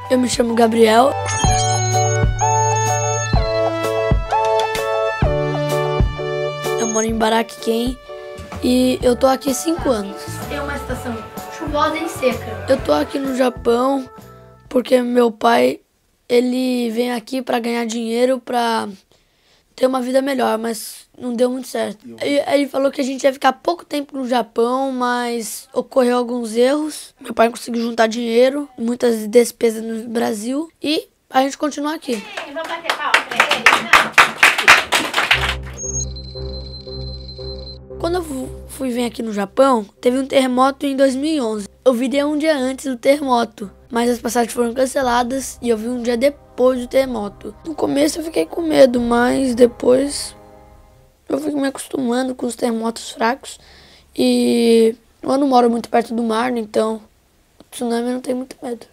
Eu me chamo Gabriel. Eu moro em Baraquiquém e eu tô aqui 5 anos. Tem uma estação chuvosa e seca. Eu tô aqui no Japão porque meu pai, ele vem aqui pra ganhar dinheiro, pra ter uma vida melhor, mas não deu muito certo. Ele falou que a gente ia ficar pouco tempo no Japão, mas ocorreu alguns erros. Meu pai conseguiu juntar dinheiro, muitas despesas no Brasil e a gente continua aqui. Vamos bater palma pra ele? Quando eu fui vir aqui no Japão, teve um terremoto em 2011. Eu virei um dia antes do terremoto, mas as passagens foram canceladas e eu vim um dia depois do terremoto. No começo eu fiquei com medo, mas depois eu fui me acostumando com os terremotos fracos. E eu não moro muito perto do mar, então o tsunami eu não tenho muito medo.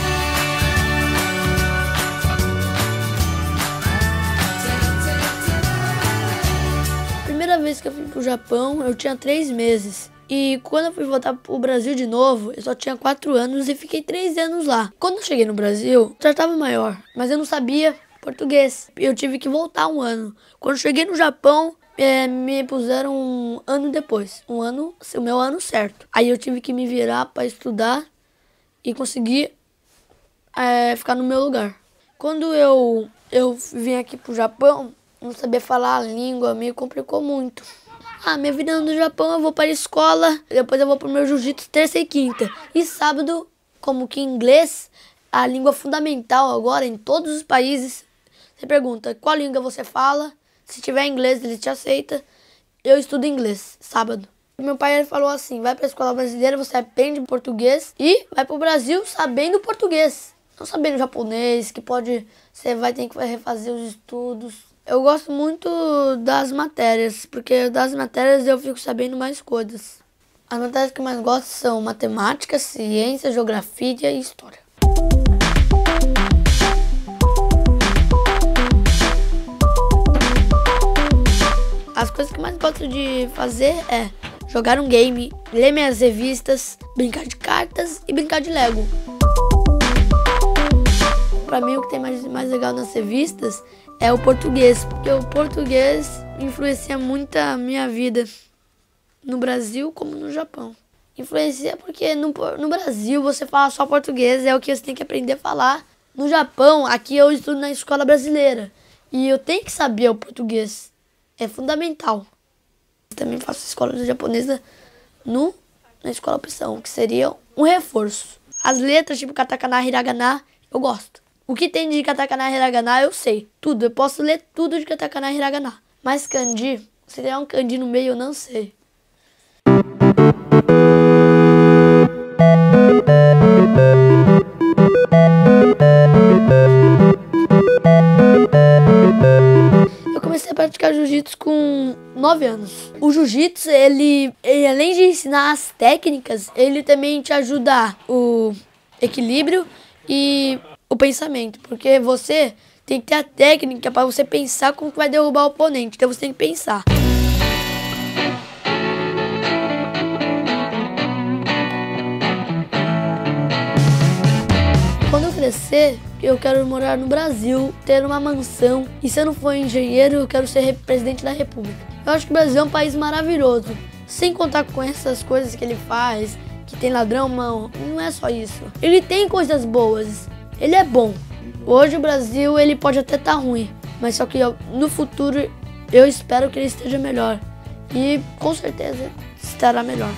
Primeira vez que eu fui pro Japão, eu tinha 3 meses. E quando eu fui voltar pro Brasil de novo, eu só tinha 4 anos e fiquei 3 anos lá. Quando eu cheguei no Brasil, eu já estava maior, mas eu não sabia português. Eu tive que voltar um ano. Quando eu cheguei no Japão, me puseram um ano depois. O meu ano certo. Aí eu tive que me virar para estudar e conseguir ficar no meu lugar. Quando eu vim aqui pro Japão, não sabia falar a língua, me complicou muito. Minha vida no Japão, eu vou para a escola, depois eu vou pro meu jiu-jitsu terça e quinta. E sábado, como que inglês, a língua fundamental agora em todos os países. Você pergunta qual língua você fala, se tiver inglês ele te aceita. Eu estudo inglês, sábado. Meu pai falou assim, vai para a escola brasileira, você aprende português e vai pro Brasil sabendo português. Não sabendo japonês, que você vai ter que refazer os estudos. Eu gosto muito das matérias, porque das matérias eu fico sabendo mais coisas. As matérias que eu mais gosto são matemática, ciência, geografia e história. As coisas que eu mais gosto de fazer é jogar um game, ler minhas revistas, brincar de cartas e brincar de Lego. Pra mim, o que tem mais legal nas revistas é o português, porque o português influencia muito a minha vida no Brasil como no Japão. Influencia porque no Brasil você fala só português, é o que você tem que aprender a falar. No Japão, aqui eu estudo na escola brasileira e eu tenho que saber o português, é fundamental. Eu também faço escola japonesa na escola opção, que seria um reforço. As letras tipo katakana, hiragana, eu gosto. O que tem de katakana e hiragana eu sei, tudo. Eu posso ler tudo de katakana e hiragana. Mas kanji, se tiver um kanji no meio, eu não sei. Eu comecei a praticar jiu-jitsu com 9 anos. O jiu-jitsu, ele além de ensinar as técnicas, ele também te ajuda o equilíbrio e o pensamento, porque você tem que ter a técnica para você pensar como que vai derrubar o oponente, então você tem que pensar. Quando eu crescer, eu quero morar no Brasil, ter uma mansão, e se eu não for engenheiro, eu quero ser presidente da República. Eu acho que o Brasil é um país maravilhoso, sem contar com essas coisas que ele faz, que tem ladrão, não é só isso. Ele tem coisas boas. Ele é bom. Hoje o Brasil ele pode até estar ruim, mas só que no futuro eu espero que ele esteja melhor. E com certeza estará melhor.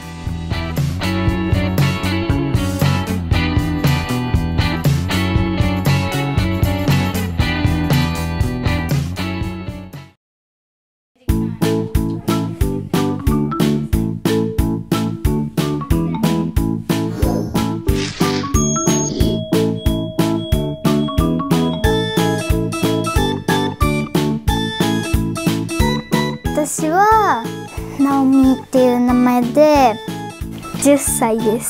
私はナオミっていう名前で10歳です。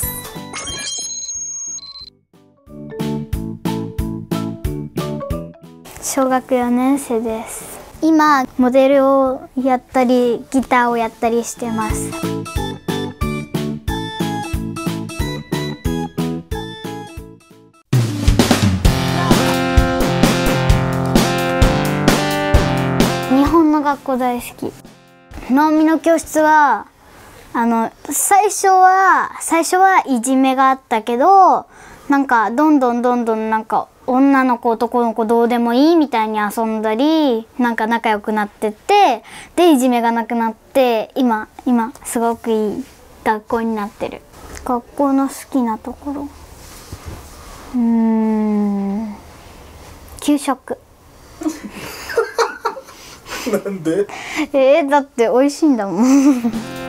小学4年生です。今モデルをやったりギターをやったりしてます。 学校大好き。直美の教室は最初はいじめがあったけど、なんかどんどんなんか女の子男の子どうでもいいみたいに遊んだり、なんか仲良くなってって、でいじめがなくなって、今すごくいい学校になってる。学校の好きなところ、給食。 なんで？ だって美味しいんだもん。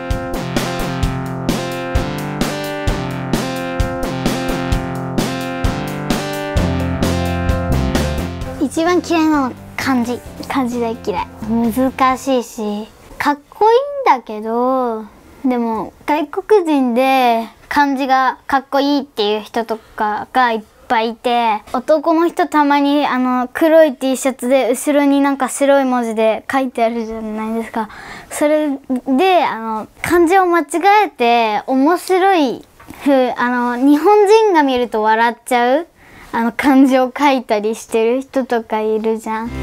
一番嫌いなの漢字大嫌い。難しいしかっこいいんだけど、でも外国人で漢字がかっこいいっていう人とかがいっぱいいて、男の人たまに黒い T シャツで後ろになんか白い文字で書いてあるじゃないですか。それで漢字を間違えて面白い日本人が見ると笑っちゃう漢字を書いたりしてる人とかいるじゃん。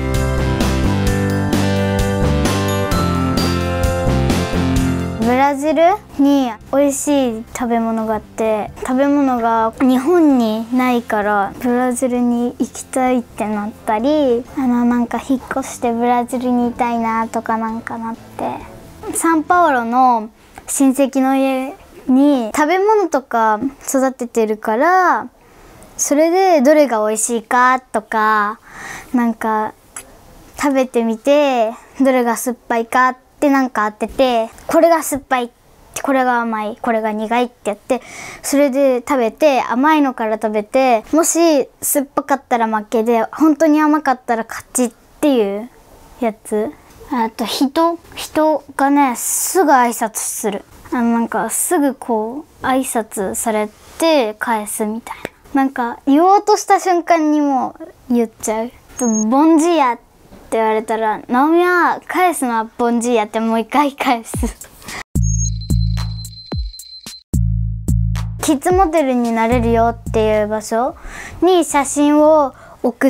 ブラジルに美味しい食べ物があって、食べ物が日本にないからブラジルに行きたいってなったり、なんか引っ越してブラジルにいたいなとかなんかなって、サンパウロの親戚の家に食べ物とか育ててるから、それでどれが美味しいかとかなんか食べてみて、どれが酸っぱいかってなんか当てて、これが酸っぱい、これが甘い、これが苦いってやって、それで食べて、甘いのから食べて、もし酸っぱかったら負けで本当に甘かったら勝ちっていうやつ。あと人がね、すぐ挨拶する。なんかすぐこう挨拶されて返すみたいな。なんか言おうとした瞬間にもう言っちゃう。ボンジーヤって言われたら、直美は返すのはボンジーヤってもう一回返す。キッズモデルになれるよっていう場所に写真を送って、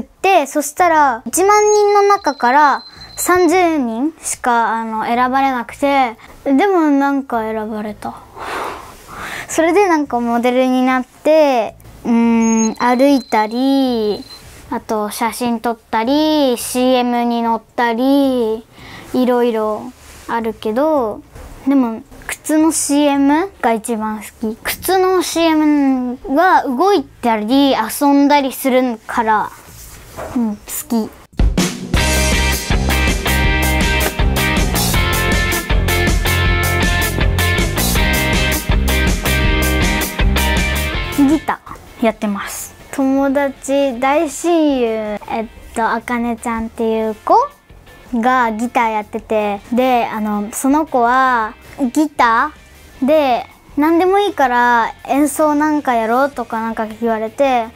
そしたら1万人の中から30人しか選ばれなくて、でもなんか選ばれた。それでなんかモデルになって歩いたり、あと写真撮ったり CM に載ったりいろいろあるけど、でも靴の CM が一番好き。靴の CM が動いたり遊んだりするから、好き。ギターやってます。友達、大親友あかねちゃんっていう子がギターやってて、でその子はギターで何でもいいから演奏なんかやろうとかなんか言われて、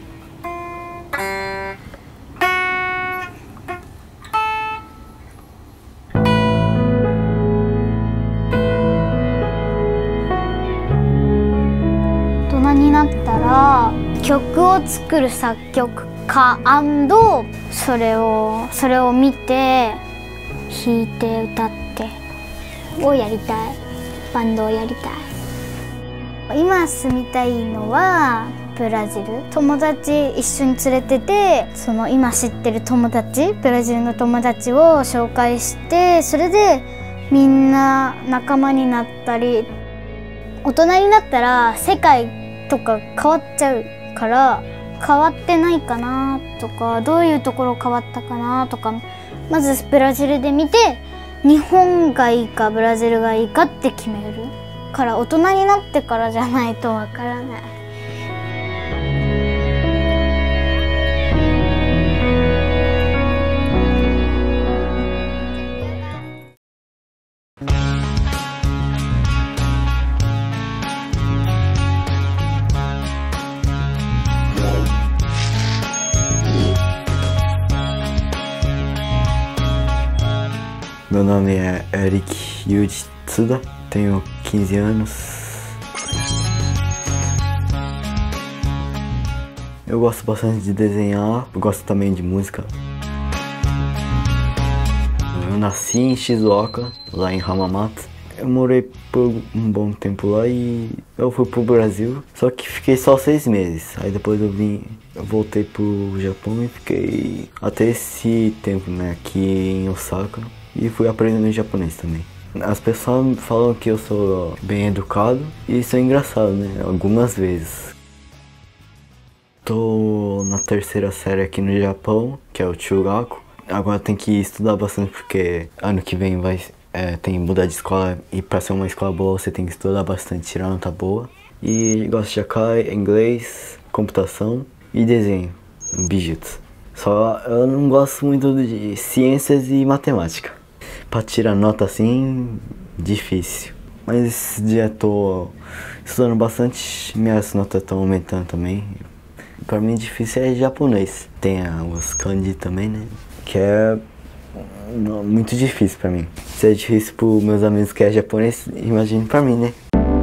大人になったら曲を作る作曲家&それを見て弾いて歌ってをやりたい。バンドをやりたい。今住みたいのはブラジル。友達一緒に連れてて、その今知ってる友達、ブラジルの友達を紹介して、それでみんな仲間になったり、大人になったら世界とか変わっちゃうから変わってないかなとか、どういうところ変わったかなとか、まずブラジルで見て日本がいいかブラジルがいいかって決めるから、大人になってからじゃないとわからない。 Meu nome é Eric Yuji Tsuda, tenho 15 anos. Eu gosto bastante de desenhar, eu gosto também de música. nasci em Shizuoka, lá em Hamamatsu. Eu morei por um bom tempo lá e eu fui pro Brasil, só que fiquei só 6 meses. Aí depois eu voltei pro Japão e fiquei até esse tempo, né, aqui em Osaka. E fui aprendendo japonês também. As pessoas falam que eu sou bem educado e isso é engraçado, né, algumas vezes. Tô na 3ª série aqui no Japão, que é o Chugaku. Agora tem que estudar bastante porque ano que vem tem que mudar de escola e pra ser uma escola boa você tem que estudar bastante, tirar nota boa. E gosto de Akai, inglês, computação e desenho, bijutsu. Só eu não gosto muito de ciências e matemática. Pra tirar nota assim, difícil. Mas esse dia tô estudando bastante, minhas notas estão aumentando também. Pra mim difícil é japonês. Tem os kanji também, né? Que é muito difícil pra mim. Se é difícil pros meus amigos que é japonês, imagine pra mim, né?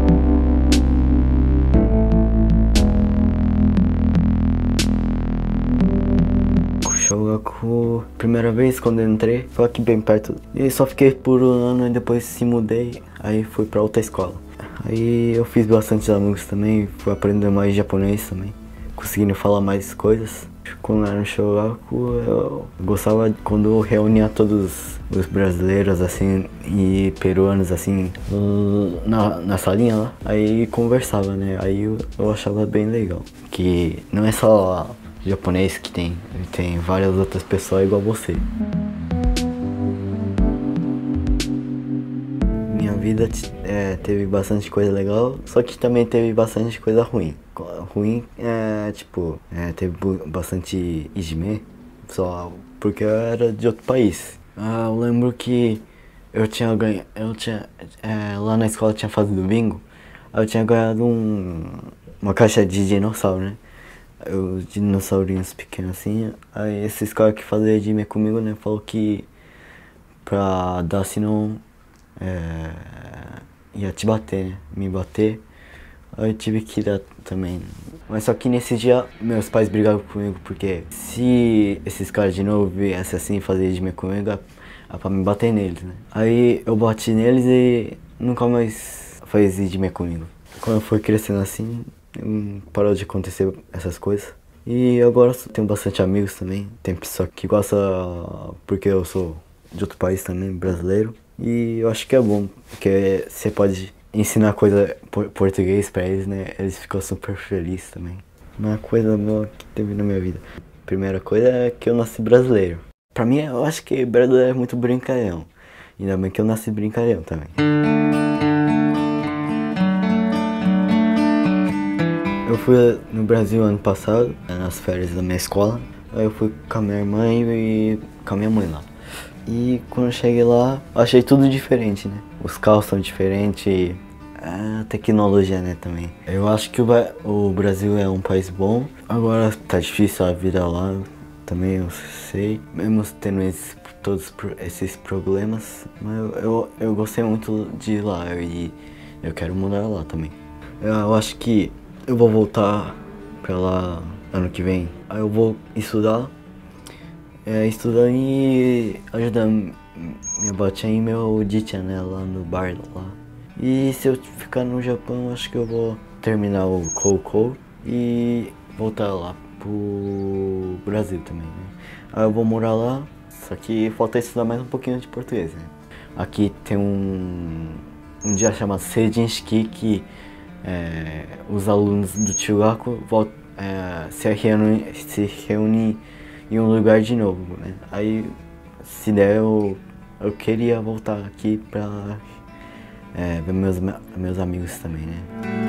Shogaku, primeira vez quando eu entrei, foi aqui bem perto. E só fiquei por um ano e depois se mudei, aí fui pra outra escola. Aí eu fiz bastante amigos também, fui aprendendo mais japonês também, conseguindo falar mais coisas. Quando era no Shogaku, eu gostava quando eu reunia todos os brasileiros assim e peruanos assim na salinha lá, aí conversava, né? Aí eu achava bem legal, que não é só japonês que tem várias outras pessoas igual você. Minha vida teve bastante coisa legal, só que também teve bastante coisa ruim. Ruim teve bastante hijime, só porque eu era de outro país. Eu lembro que lá na escola tinha fase do bingo, eu tinha ganhado uma caixa de dinossauro, né? Os dinossaurinhos pequenos assim. Aí esses caras que faziam hijime comigo, né, falou que pra dar, senão ia te bater, né? Me bater. Aí eu tive que dar também. Mas só que nesse dia meus pais brigaram comigo porque se esses caras de novo viessem assim fazer hijime comigo, é pra me bater neles, né? Aí eu bati neles e nunca mais fez hijime comigo. Quando eu fui crescendo assim, parou de acontecer essas coisas. E agora tenho bastante amigos também. Tem pessoa que gosta porque eu sou de outro país também, brasileiro. E eu acho que é bom, porque você pode ensinar coisa português pra eles, né? Eles ficam super felizes também. Uma coisa boa que teve na minha vida. Primeira coisa é que eu nasci brasileiro. Pra mim, eu acho que brasileiro é muito brincalhão. Ainda bem que eu nasci brincalhão também. Eu fui no Brasil ano passado, nas férias da minha escola. Aí eu fui com a minha irmã e com a minha mãe lá. E quando eu cheguei lá, eu achei tudo diferente, né? Os carros são diferentes, a tecnologia, né, também. Eu acho que o Brasil é um país bom. Agora tá difícil a vida lá, também eu sei. Mesmo tendo todos esses problemas, mas eu gostei muito de ir lá e eu quero morar lá também. Eu acho que eu vou voltar pra lá ano que vem. Aí eu vou estudar e ajudar minha batia e meu Dichan, né, lá no bar lá. E se eu ficar no Japão, acho que eu vou terminar o Koukou e voltar lá pro Brasil também, né. Aí eu vou morar lá, só que falta estudar mais um pouquinho de português, né. Aqui tem um dia chamado Seijinshiki que os alunos do Chugaku se reúnem em um lugar de novo, né? Aí, se der, eu queria voltar aqui pra ver meus amigos também, né?